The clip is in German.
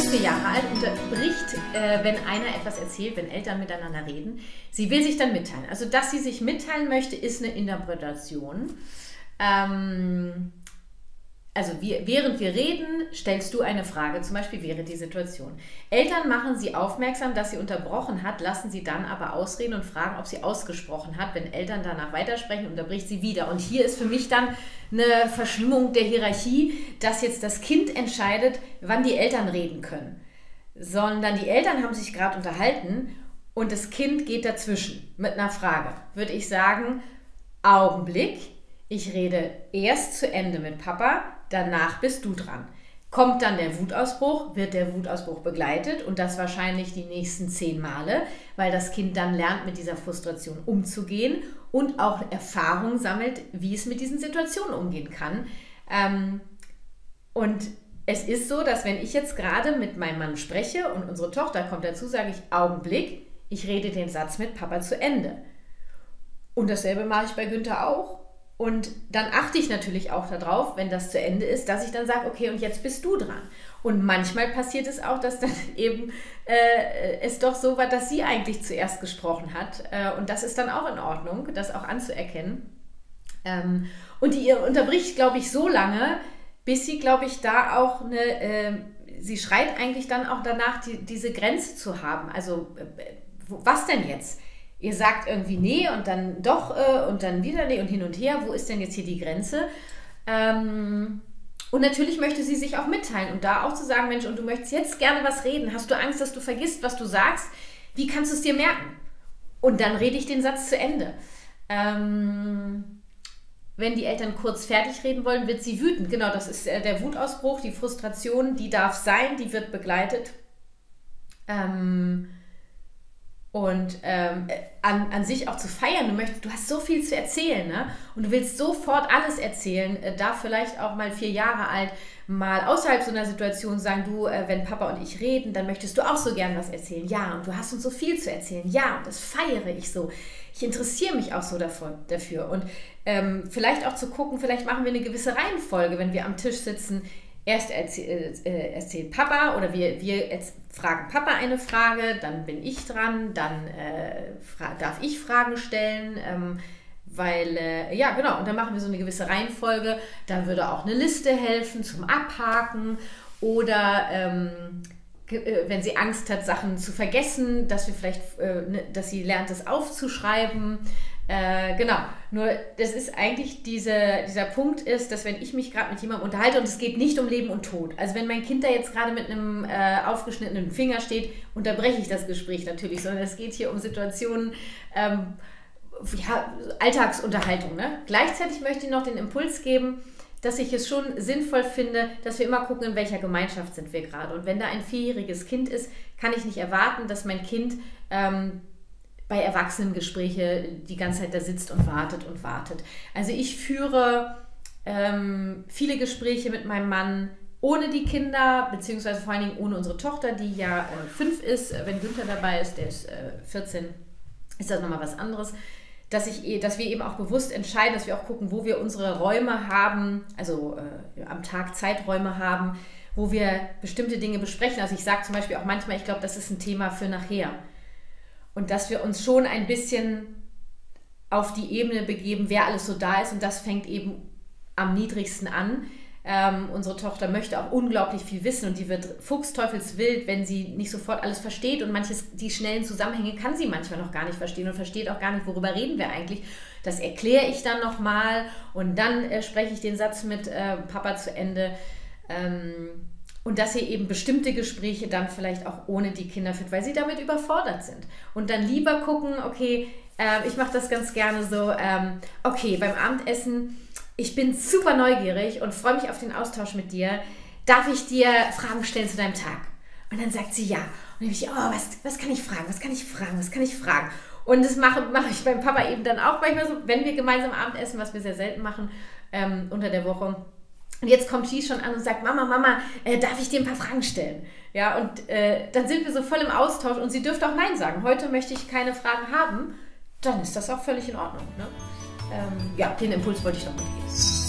ist 4 Jahre alt und unterbricht, wenn einer etwas erzählt, wenn Eltern miteinander reden. Sie will sich dann mitteilen. Also, dass sie sich mitteilen möchte, ist eine Interpretation. Also während wir reden, stellst du eine Frage, zum Beispiel wäre die Situation. Eltern machen sie aufmerksam, dass sie unterbrochen hat, lassen sie dann aber ausreden und fragen, ob sie ausgesprochen hat. Wenn Eltern danach weitersprechen, unterbricht sie wieder. Und hier ist für mich dann eine Verschwimmung der Hierarchie, dass jetzt das Kind entscheidet, wann die Eltern reden können. Sondern die Eltern haben sich gerade unterhalten und das Kind geht dazwischen mit einer Frage. Würde ich sagen, Augenblick, ich rede erst zu Ende mit Papa, danach bist du dran. Kommt dann der Wutausbruch, wird der Wutausbruch begleitet und das wahrscheinlich die nächsten 10 Male, weil das Kind dann lernt, mit dieser Frustration umzugehen und auch Erfahrung sammelt, wie es mit diesen Situationen umgehen kann. Und es ist so, dass wenn ich jetzt gerade mit meinem Mann spreche und unsere Tochter kommt dazu, sage ich, Augenblick, ich rede den Satz mit Papa zu Ende. Und dasselbe mache ich bei Günther auch. Und dann achte ich natürlich auch darauf, wenn das zu Ende ist, dass ich dann sage, okay, und jetzt bist du dran. Und manchmal passiert es auch, dass dann eben es doch so war, dass sie eigentlich zuerst gesprochen hat. Und das ist dann auch in Ordnung, das auch anzuerkennen. Und die unterbricht, glaube ich, so lange, bis sie, glaube ich, da auch sie schreit eigentlich dann auch danach, diese Grenze zu haben. Also, was denn jetzt? Ihr sagt irgendwie nee und dann doch und dann wieder nee und hin und her. Wo ist denn jetzt hier die Grenze? Und natürlich möchte sie sich auch mitteilen und da auch zu sagen, Mensch, und du möchtest jetzt gerne was reden. Hast du Angst, dass du vergisst, was du sagst? Wie kannst du es dir merken? Und dann rede ich den Satz zu Ende. Wenn die Eltern kurz fertig reden wollen, wird sie wütend. Genau, das ist der Wutausbruch, die Frustration, die darf sein, die wird begleitet. Und an sich auch zu feiern, du hast so viel zu erzählen, ne? Und du willst sofort alles erzählen, darf vielleicht auch mal 4 Jahre alt mal außerhalb so einer Situation sagen, du, wenn Papa und ich reden, dann möchtest du auch so gern was erzählen. Ja, und du hast uns so viel zu erzählen. Ja, und das feiere ich so. Ich interessiere mich auch so dafür. Und vielleicht auch zu gucken, vielleicht machen wir eine gewisse Reihenfolge, wenn wir am Tisch sitzen. Erst erzählt Papa oder wir fragen Papa eine Frage, dann bin ich dran, dann darf ich Fragen stellen, ja genau, und dann machen wir so eine gewisse Reihenfolge. Da würde auch eine Liste helfen zum Abhaken oder wenn sie Angst hat, Sachen zu vergessen, dass wir vielleicht, dass sie lernt, das aufzuschreiben. Genau, nur das ist eigentlich dieser Punkt ist, dass wenn ich mich gerade mit jemandem unterhalte und es geht nicht um Leben und Tod, also wenn mein Kind da jetzt gerade mit einem aufgeschnittenen Finger steht, unterbreche ich das Gespräch natürlich, sondern es geht hier um Situationen, Alltagsunterhaltung. Ne? Gleichzeitig möchte ich noch den Impuls geben, dass ich es schon sinnvoll finde, dass wir immer gucken, in welcher Gemeinschaft sind wir gerade. Und wenn da ein 4-jähriges Kind ist, kann ich nicht erwarten, dass mein Kind bei Erwachsenengespräche die ganze Zeit da sitzt und wartet und wartet. Also ich führe viele Gespräche mit meinem Mann ohne die Kinder, beziehungsweise vor allen Dingen ohne unsere Tochter, die ja 5 ist. Wenn Günther dabei ist, der ist 14, ist das nochmal was anderes. Dass wir eben auch bewusst entscheiden, dass wir auch gucken, wo wir unsere Räume haben, also am Tag Zeiträume haben, wo wir bestimmte Dinge besprechen. Also ich sage zum Beispiel auch manchmal, ich glaube, das ist ein Thema für nachher. Und dass wir uns schon ein bisschen auf die Ebene begeben, wer alles so da ist. Und das fängt eben am niedrigsten an. Unsere Tochter möchte auch unglaublich viel wissen und die wird fuchsteufelswild, wenn sie nicht sofort alles versteht. Und die schnellen Zusammenhänge kann sie manchmal noch gar nicht verstehen und versteht auch gar nicht, worüber reden wir eigentlich. Das erkläre ich dann nochmal und dann spreche ich den Satz mit Papa zu Ende. Und dass ihr eben bestimmte Gespräche dann vielleicht auch ohne die Kinder führt, weil sie damit überfordert sind. Und dann lieber gucken, okay, ich mache das ganz gerne so, okay, beim Abendessen, ich bin super neugierig und freue mich auf den Austausch mit dir. Darf ich dir Fragen stellen zu deinem Tag? Und dann sagt sie ja. Und dann bin ich, was kann ich fragen, was kann ich fragen, was kann ich fragen? Und das mache ich beim Papa eben dann auch manchmal so, wenn wir gemeinsam Abendessen, was wir sehr selten machen, unter der Woche. Und jetzt kommt sie schon an und sagt, Mama, darf ich dir ein paar Fragen stellen? Ja, und dann sind wir so voll im Austausch und sie dürfte auch Nein sagen. Heute möchte ich keine Fragen haben. Dann ist das auch völlig in Ordnung. Ne? Ja, den Impuls wollte ich noch mitgeben.